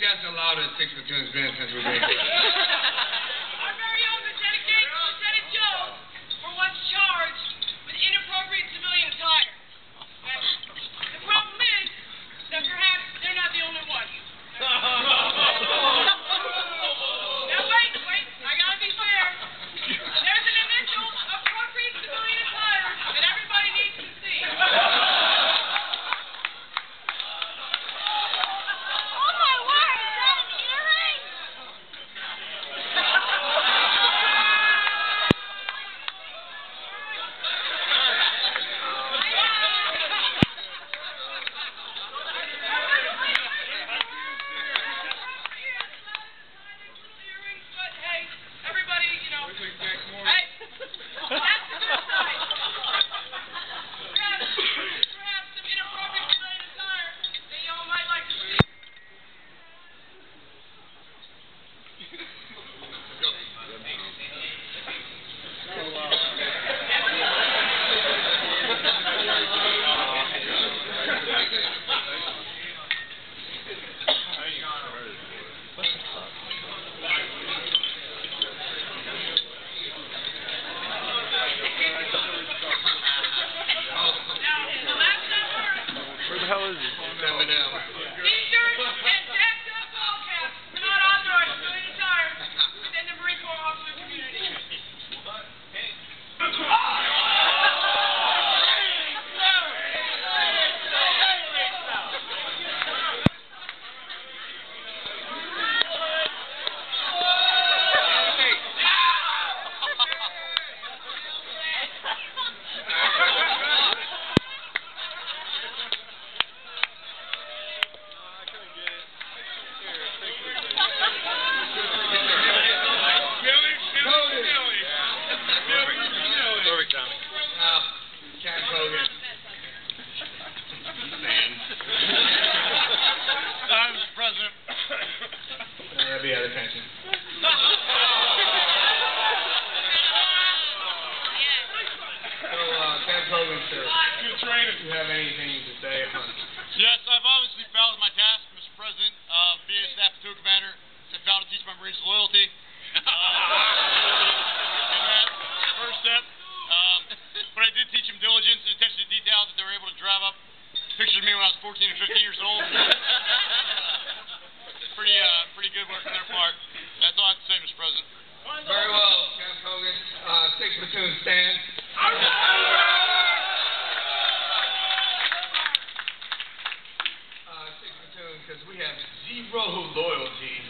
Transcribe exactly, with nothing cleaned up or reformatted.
that's allowed as six platoons been since we've been here. Our very own Lieutenant Gates and Lieutenant Joe were once charged with inappropriate civilian attire. And the problem is that perhaps they're not the only one. Now wait, wait, I gotta be fair. There's an initial appropriate civilian attire that everybody needs to see. Do you have anything to say on Yes, I've obviously failed my task, Mister President, uh, being a staff platoon commander. I failed to teach my Marines loyalty. Uh, that, first step. Um, but I did teach them diligence and attention to detail, that they were able to drive up pictures of me when I was fourteen or fifteen years old. pretty, uh, pretty good work on their part. That's all I have to say, Mister President. Very well, Captain Hogan. Uh, six platoon stand. Because we have zero loyalty